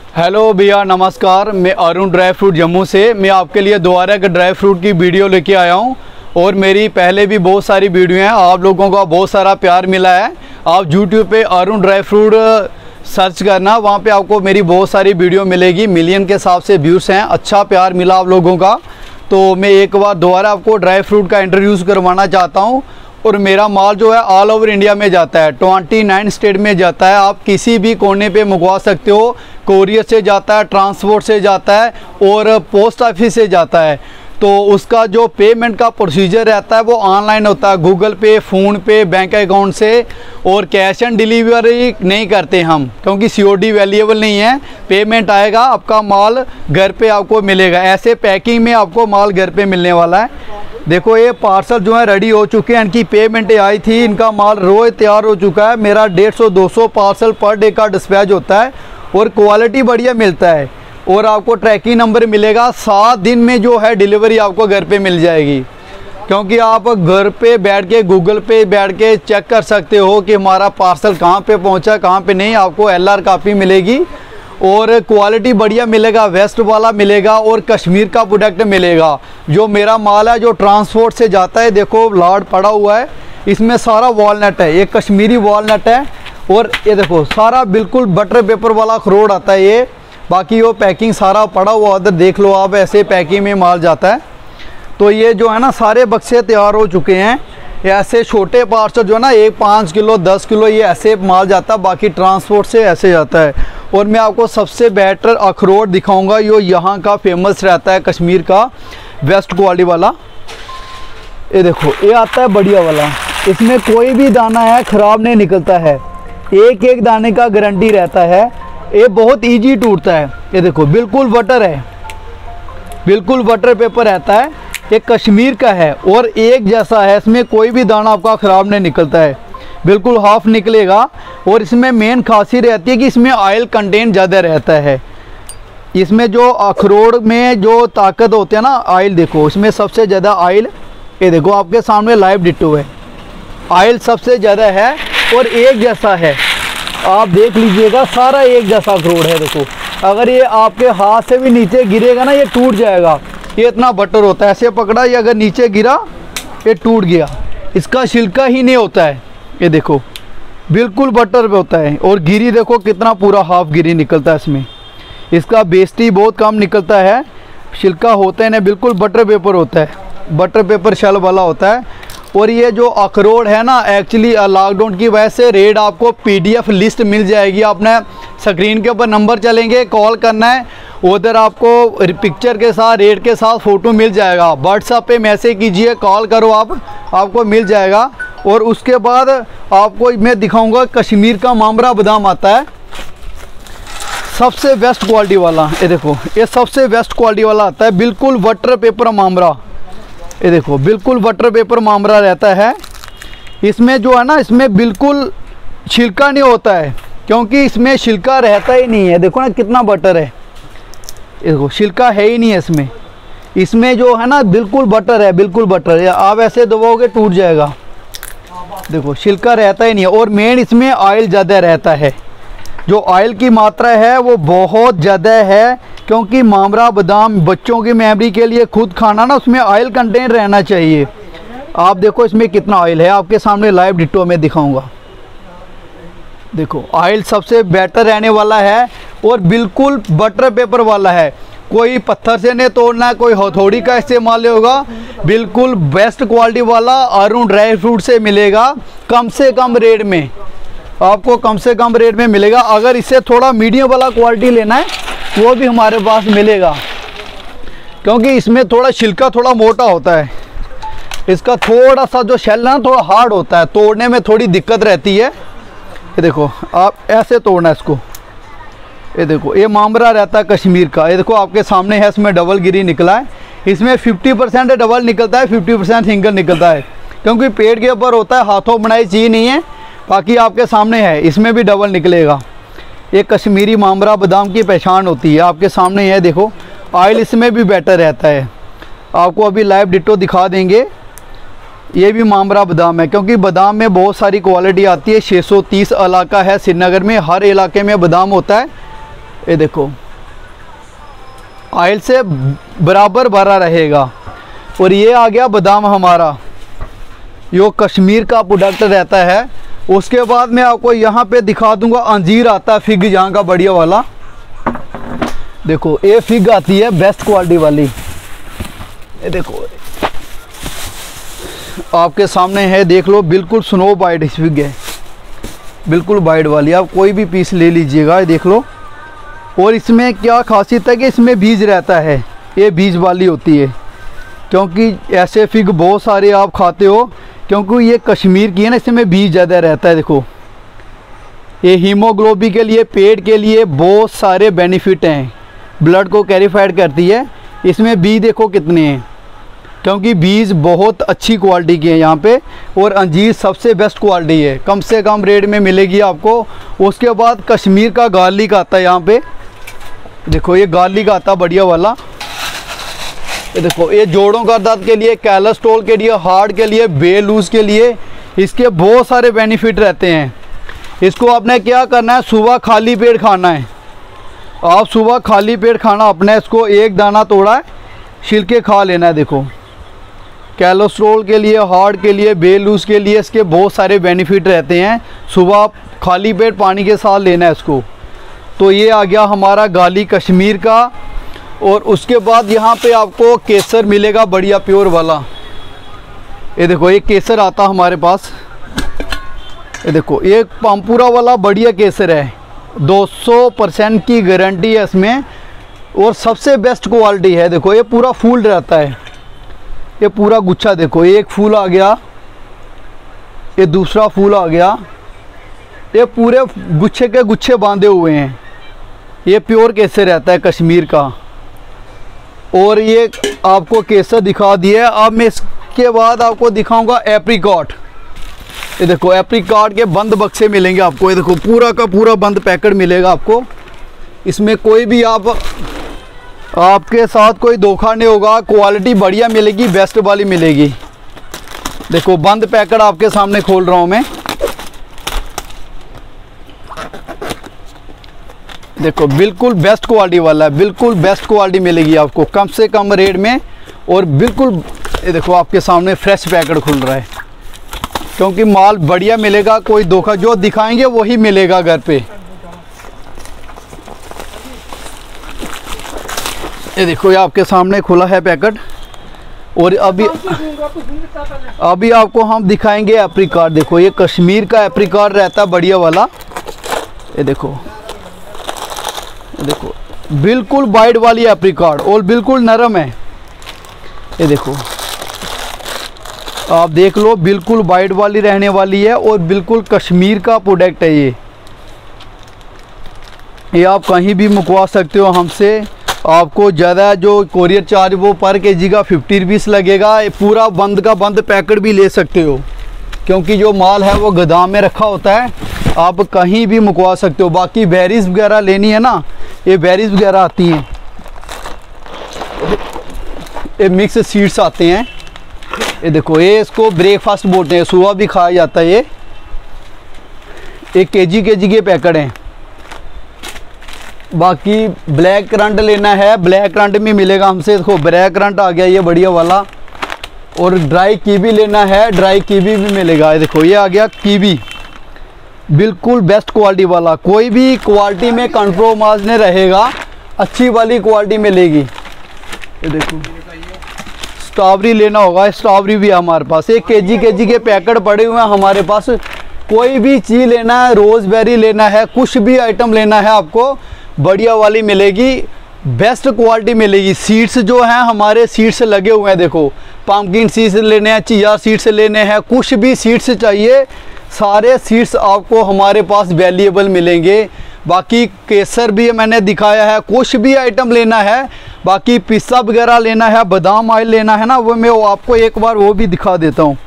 Hello भैया नमस्कार। मैं अरुण ड्राई फ्रूट जम्मू से मैं आपके लिए दोबारा एक ड्राई फ्रूट की वीडियो लेके आया हूं। और मेरी पहले भी बहुत सारी वीडियो हैं, आप लोगों का बहुत सारा प्यार मिला है। आप यूट्यूब पे अरुण ड्राई फ्रूट सर्च करना, वहां पे आपको मेरी बहुत सारी वीडियो मिलेगी। मिलियन के हिसाब से व्यूज़ हैं, अच्छा प्यार मिला आप लोगों का। तो मैं एक बार दोबारा आपको ड्राई फ्रूट का इंट्रोड्यूस करवाना चाहता हूँ। और मेरा माल जो है ऑल ओवर इंडिया में जाता है, 29 स्टेट में जाता है। आप किसी भी कोने पे मंगवा सकते हो। कोरियर से जाता है, ट्रांसपोर्ट से जाता है और पोस्ट ऑफिस से जाता है। तो उसका जो पेमेंट का प्रोसीजर रहता है वो ऑनलाइन होता है, गूगल पे, फ़ोन पे, बैंक अकाउंट से। और कैश ऑन डिलीवरी नहीं करते हम, क्योंकि COD अवेलेबल नहीं है। पेमेंट आएगा, आपका माल घर पे आपको मिलेगा। ऐसे पैकिंग में आपको माल घर पे मिलने वाला है। देखो ये पार्सल जो है रेडी हो चुके हैं, इनकी पेमेंट आई थी, इनका माल रोज तैयार हो चुका है। मेरा 150-200 पार्सल पर डे का डिस्पैच होता है और क्वालिटी बढ़िया मिलता है। और आपको ट्रैकिंग नंबर मिलेगा, 7 दिन में जो है डिलीवरी आपको घर पे मिल जाएगी। क्योंकि आप घर पे बैठ के, गूगल पे बैठ के चेक कर सकते हो कि हमारा पार्सल कहाँ पे पहुँचा, कहाँ पे नहीं। आपको LR कॉपी मिलेगी और क्वालिटी बढ़िया मिलेगा, वेस्ट वाला मिलेगा और कश्मीर का प्रोडक्ट मिलेगा। जो मेरा माल है जो ट्रांसपोर्ट से जाता है, देखो लाड पड़ा हुआ है, इसमें सारा वॉलनट है, ये कश्मीरी वॉलनट है। और ये देखो सारा बिल्कुल बटर पेपर वाला अखरोट आता है ये। बाकी वो पैकिंग सारा पड़ा हुआ उधर देख लो आप, ऐसे पैकिंग में माल जाता है। तो ये जो है ना सारे बक्से तैयार हो चुके हैं। ऐसे छोटे पार्सल जो है ना 5 किलो 10 किलो ये ऐसे माल जाता है, बाकी ट्रांसपोर्ट से ऐसे जाता है। और मैं आपको सबसे बेटर अखरोट दिखाऊंगा, जो यहाँ का फेमस रहता है, कश्मीर का बेस्ट क्वालिटी वाला। ये देखो ये आता है बढ़िया वाला, इसमें कोई भी दाना है ख़राब नहीं निकलता है, एक एक दाने का गारंटी रहता है। ये बहुत इजी टूटता है। ये देखो बिल्कुल बटर है, बिल्कुल बटर पेपर रहता है। ये कश्मीर का है और एक जैसा है, इसमें कोई भी दाना आपका ख़राब नहीं निकलता है, बिल्कुल हाफ निकलेगा। और इसमें मेन खासियत रहती है कि इसमें ऑयल कंटेंट ज़्यादा रहता है। इसमें जो अखरोट में जो ताकत होती है ना, ऑयल देखो इसमें सबसे ज़्यादा ऑयल, ये देखो आपके सामने लाइव डिट्टो है, ऑयल सबसे ज़्यादा है और एक जैसा है। आप देख लीजिएगा सारा एक जैसा अखरोट है। देखो अगर ये आपके हाथ से भी नीचे गिरेगा ना ये टूट जाएगा, ये इतना बटर होता है। ऐसे पकड़ा, ये अगर नीचे गिरा ये टूट गया, इसका छिलका ही नहीं होता है। ये देखो बिल्कुल बटर पे होता है। और गिरी देखो कितना पूरा हाफ गिरी निकलता है इसमें, इसका बेस्टी बहुत कम निकलता है। छिलका होता है ना, बिल्कुल बटर पेपर होता है, बटर पेपर शल वाला होता है। और ये जो अखरोट है ना, एक्चुअली लॉकडाउन की वजह से रेट आपको PDF लिस्ट मिल जाएगी। आपने स्क्रीन के ऊपर नंबर चलेंगे, कॉल करना है, उधर आपको पिक्चर के साथ रेट के साथ फ़ोटो मिल जाएगा। व्हाट्सएप पे मैसेज कीजिए, कॉल करो आपको मिल जाएगा। और उसके बाद आपको मैं दिखाऊंगा कश्मीर का मामरा बादाम आता है, सबसे बेस्ट क्वालिटी वाला। ये देखो ये सबसे बेस्ट क्वालिटी वाला आता है, बिल्कुल बटर पेपर मामरा। ये देखो बिल्कुल बटर पेपर मामरा रहता है। इसमें जो है ना, इसमें बिल्कुल छिलका नहीं होता है, क्योंकि इसमें छिलका रहता ही नहीं है। देखो ना कितना बटर है, ये देखो छिलका है ही नहीं है इसमें। इसमें जो है ना बिल्कुल बटर है, बिल्कुल बटर है। आप ऐसे दबाओगे टूट जाएगा। देखो छिलका रहता ही नहीं है। और मेन इसमें ऑयल ज़्यादा रहता है, जो ऑयल की मात्रा है वो बहुत ज़्यादा है। क्योंकि मामरा बादाम बच्चों की मेमोरी के लिए खुद खाना ना, उसमें ऑयल कंटेंट रहना चाहिए। आप देखो इसमें कितना ऑयल है, आपके सामने लाइव डिट्टो में दिखाऊंगा। देखो ऑयल सबसे बेटर रहने वाला है और बिल्कुल बटर पेपर वाला है। कोई पत्थर से नहीं तोड़ना है, कोई हथौड़ी का इस्तेमाल नहीं होगा। बिल्कुल बेस्ट क्वालिटी वाला अरुण ड्राई फ्रूट से मिलेगा, कम से कम रेट में आपको, कम से कम रेट में मिलेगा। अगर इससे थोड़ा मीडियम वाला क्वालिटी लेना है वो भी हमारे पास मिलेगा, क्योंकि इसमें थोड़ा छिलका थोड़ा मोटा होता है। इसका थोड़ा सा जो शेल है ना थोड़ा हार्ड होता है, तोड़ने में थोड़ी दिक्कत रहती है। ये देखो आप ऐसे तोड़ना है इसको। ये देखो ये मामरा रहता है कश्मीर का। ये देखो आपके सामने है, इसमें डबल गिरी निकला है। इसमें 50% डबल निकलता है, 50% सिंगल निकलता है, क्योंकि पेड़ के ऊपर होता है, हाथों बनाई चीज़ नहीं है। बाकी आपके सामने है, इसमें भी डबल निकलेगा। ये कश्मीरी मामरा बादाम की पहचान होती है, आपके सामने है। देखो ऑयल इसमें भी बेटर रहता है, आपको अभी लाइव डिट्टो दिखा देंगे। ये भी मामरा बादाम है, क्योंकि बादाम में बहुत सारी क्वालिटी आती है। 630 इलाका है श्रीनगर में, हर इलाके में बादाम होता है। ये देखो ऑयल से बराबर भरा रहेगा। और ये आ गया बादाम हमारा, यो कश्मीर का प्रोडक्ट रहता है। उसके बाद मैं आपको यहाँ पे दिखा दूंगा अंजीर आता है, फिग यहाँ का बढ़िया वाला। देखो ये फिग आती है बेस्ट क्वालिटी वाली, ये देखो आपके सामने है, देख लो बिल्कुल स्नो वाइट फिग है, बिल्कुल वाइट वाली। आप कोई भी पीस ले लीजिएगा, ये देख लो। और इसमें क्या खासियत है कि इसमें बीज रहता है, ये बीज वाली होती है, क्योंकि ऐसे फिग बहुत सारे आप खाते हो, क्योंकि ये कश्मीर की है ना, इसमें बीज ज़्यादा रहता है। देखो ये हीमोग्लोबिन के लिए, पेट के लिए बहुत सारे बेनिफिट हैं, ब्लड को कैरिफाइड करती है। इसमें बीज देखो कितने हैं, क्योंकि बीज बहुत अच्छी क्वालिटी के हैं यहाँ पे। और अंजीर सबसे बेस्ट क्वालिटी है, कम से कम रेट में मिलेगी आपको। उसके बाद कश्मीर का गार्लिक आता है यहाँ पे, देखो ये गार्लिक आता बढ़िया वाला। ये देखो ये जोड़ों का दर्द के लिए, कोलेस्ट्रॉल के लिए, हार्ट के लिए, वेट लूज के लिए, इसके बहुत सारे बेनिफिट रहते हैं। इसको आपने क्या करना है, सुबह खाली पेट खाना है। आप सुबह खाली पेट खाना अपने, इसको एक दाना तोड़ा है, छिलके खा लेना है। देखो कोलेस्ट्रॉल के लिए, हार्ट के लिए, वेट लूज के लिए इसके बहुत सारे बेनिफिट रहते हैं। सुबह खाली पेट पानी के साथ लेना है इसको। तो ये आ गया हमारा गार्लिक कश्मीर का। और उसके बाद यहाँ पे आपको केसर मिलेगा बढ़िया प्योर वाला। ये देखो ये केसर आता हमारे पास, ये देखो ये पामपुरा वाला बढ़िया केसर है, 200% की गारंटी है इसमें, और सबसे बेस्ट क्वालिटी है। देखो ये पूरा फूल रहता है, ये पूरा गुच्छा देखो, एक फूल आ गया, ये दूसरा फूल आ गया, ये पूरे गुच्छे के गुच्छे बांधे हुए हैं। ये प्योर केसर रहता है कश्मीर का। और ये आपको केसर दिखा दिया। अब मैं इसके बाद आपको दिखाऊंगा एप्रिकॉट। ये देखो एप्रिकॉट के बंद बक्से मिलेंगे आपको, ये देखो पूरा का पूरा बंद पैकेट मिलेगा आपको। इसमें कोई भी आपके साथ कोई धोखा नहीं होगा, क्वालिटी बढ़िया मिलेगी, बेस्ट वाली मिलेगी। देखो बंद पैकेट आपके सामने खोल रहा हूँ मैं, देखो बिल्कुल बेस्ट क्वालिटी वाला है, बिल्कुल बेस्ट क्वालिटी मिलेगी आपको कम से कम रेट में। और बिल्कुल ये देखो आपके सामने फ्रेश पैकेट खुल रहा है, क्योंकि माल बढ़िया मिलेगा, कोई धोखा, जो दिखाएंगे वही मिलेगा घर पे। ये देखो ये आपके सामने खुला है पैकेट। और अभी आपको हम दिखाएंगे एप्रिकॉट। देखो ये कश्मीर का एप्रिकॉट रहता है बढ़िया वाला, ये देखो, ये देखो बिल्कुल वाइट वाली एप्रिकॉट और बिल्कुल नरम है। ये देखो आप देख लो, बिल्कुल वाइट वाली रहने वाली है और बिल्कुल कश्मीर का प्रोडक्ट है ये आप कहीं भी मुकवा सकते हो हमसे। आपको ज़्यादा जो कोरियर चार्ज वो पर केजी का 50 रुपीस लगेगा। पूरा बंद का बंद पैकेट भी ले सकते हो, क्योंकि जो माल है वो गोदाम में रखा होता है, आप कहीं भी मुकवा सकते हो। बाकी बेरीज वगैरह लेनी है ना, ये बेरीज वगैरह आती हैं, ये मिक्स सीड्स आते हैं। ये देखो ये इसको ब्रेकफास्ट बोलते हैं, सुबह भी खाया जाता है ये। एक केजी के पैकेट हैं। बाकी ब्लैक करंट लेना है, ब्लैक करंट में मिलेगा हमसे। देखो ब्लैक करंट आ गया ये बढ़िया वाला। और ड्राई कीवी लेना है, ड्राई कीवी भी मिलेगा। ये देखो ये आ गया कीवी, बिल्कुल बेस्ट क्वालिटी वाला, कोई भी क्वालिटी में कंप्रोमाइज नहीं रहेगा, अच्छी वाली क्वालिटी मिलेगी। ये देखो स्ट्रॉबेरी लेना होगा, स्ट्रॉबेरी भी है हमारे पास। एक केजी के पैकेट पड़े हुए हैं हमारे पास। कोई भी चीज़ लेना है, रोज़बेरी लेना है, कुछ भी आइटम लेना है आपको, बढ़िया वाली मिलेगी, बेस्ट क्वालिटी मिलेगी। सीड्स जो हैं हमारे सीड्स लगे हुए हैं, देखो पम्पकिन सीड्स लेने हैं, चिया सीड्स लेने हैं, कुछ भी सीड्स चाहिए, सारे सीड्स आपको हमारे पास अवेलेबल मिलेंगे। बाकी केसर भी मैंने दिखाया है, कुछ भी आइटम लेना है, बाकी पिस्ता वगैरह लेना है, बादाम ऑयल लेना है ना, वो मैं आपको एक बार वो भी दिखा देता हूँ।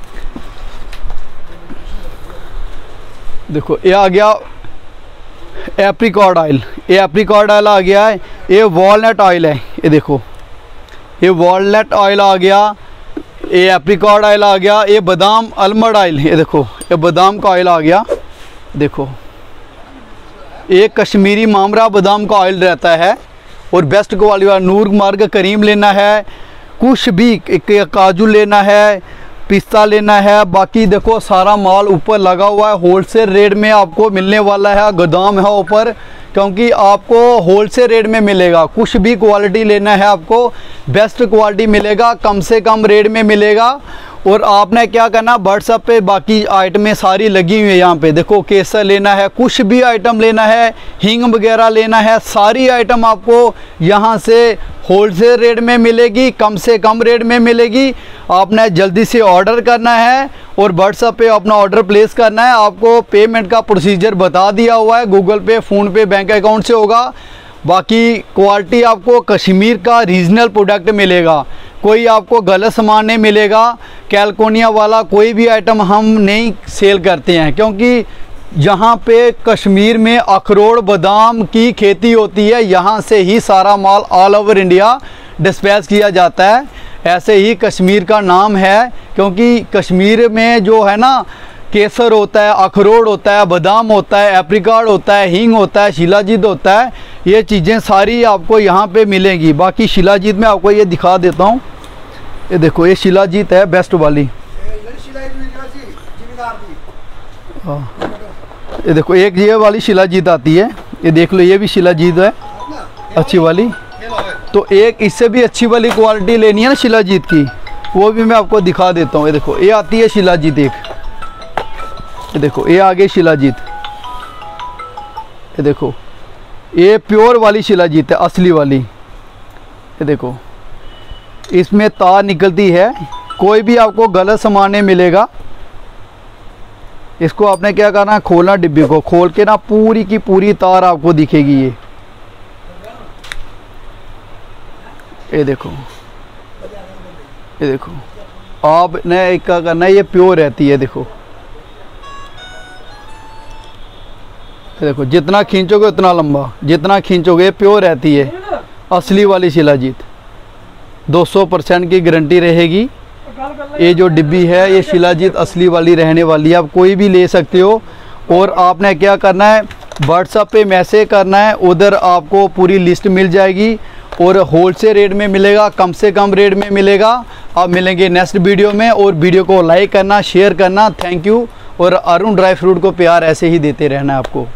देखो ये आ गया एप्रिकॉट ऑयल, ये एप्रिकॉट ऑयल आ गया है। ये वॉलनट ऑयल है, ये देखो ये वॉलनट ऑयल आ गया, ये एप्रिकॉट ऑयल आ गया। ये बादाम आलमंड ऑयल, ये देखो ये बादाम का ऑयल आ गया। देखो एक कश्मीरी मामरा बादाम का ऑयल रहता है और बेस्ट क्वालिटी वाला नूर मार्ग करीम लेना है, कुछ भी काजू लेना है, पिस्ता लेना है। बाकी देखो सारा माल ऊपर लगा हुआ है, होलसेल रेट में आपको मिलने वाला है, गोदाम है ऊपर, क्योंकि आपको होलसेल रेट में मिलेगा। कुछ भी क्वालिटी लेना है आपको बेस्ट क्वालिटी मिलेगा, कम से कम रेट में मिलेगा। और आपने क्या करना, व्हाट्सएप पे बाकी आइटमें सारी लगी हुई है। यहाँ पे देखो केसर लेना है, कुछ भी आइटम लेना है, हींग वगैरह लेना है, सारी आइटम आपको यहाँ से होलसेल रेट में मिलेगी, कम से कम रेट में मिलेगी। आपने जल्दी से ऑर्डर करना है और व्हाट्सएप पे अपना ऑर्डर प्लेस करना है। आपको पेमेंट का प्रोसीजर बता दिया हुआ है, गूगल पे, फ़ोन पे, बैंक अकाउंट से होगा। बाकी क्वालिटी आपको कश्मीर का रीजनल प्रोडक्ट मिलेगा, कोई आपको गलत सामान नहीं मिलेगा। कैलिफोर्निया वाला कोई भी आइटम हम नहीं सेल करते हैं, क्योंकि यहाँ पे कश्मीर में अखरोट बादाम की खेती होती है, यहाँ से ही सारा माल ऑल ओवर इंडिया डिस्पैच किया जाता है। ऐसे ही कश्मीर का नाम है, क्योंकि कश्मीर में जो है ना केसर होता है, अखरोट होता है, बादाम होता है, एप्रिकॉट होता है, हींग होता है, शिलाजीत होता है, ये चीज़ें सारी आपको यहाँ पे मिलेंगी। बाकी शिलाजीत में आपको ये दिखा देता हूँ, ये देखो ये शिलाजीत है बेस्ट वाली। ये देखो एक ये वाली शिलाजीत आती है, ये देख लो, ये भी शिलाजीत है अच्छी वाली। तो एक इससे भी अच्छी वाली क्वालिटी लेनी है ना शिलाजीत की, वो भी मैं आपको दिखा देता हूँ। ये देखो ये आती है शिलाजीत एक, ये देखो ये आगे शिलाजीत, ये देखो ये प्योर वाली शिलाजीत है, असली वाली। ये देखो इसमें तार निकलती है, कोई भी आपको गलत सामान नहीं मिलेगा। इसको आपने क्या करना है, खोलना, डिब्बे को खोल के ना पूरी की पूरी तार आपको दिखेगी। ये देखो, ये देखो आपने एक क्या करना है, ये प्योर रहती है। देखो देखो जितना खींचोगे उतना लंबा, जितना खींचोगे प्योर रहती है, असली वाली शिलाजीत। 200% की गारंटी रहेगी। ये जो डिब्बी है ये शिलाजीत असली वाली रहने वाली है, आप कोई भी ले सकते हो। और आपने क्या करना है, व्हाट्सएप पे मैसेज करना है, उधर आपको पूरी लिस्ट मिल जाएगी और होलसेल रेट में मिलेगा, कम से कम रेट में मिलेगा। आप मिलेंगे नेक्स्ट वीडियो में, और वीडियो को लाइक करना, शेयर करना। Thank you. और अरुण ड्राई फ्रूट को प्यार ऐसे ही देते रहना है आपको।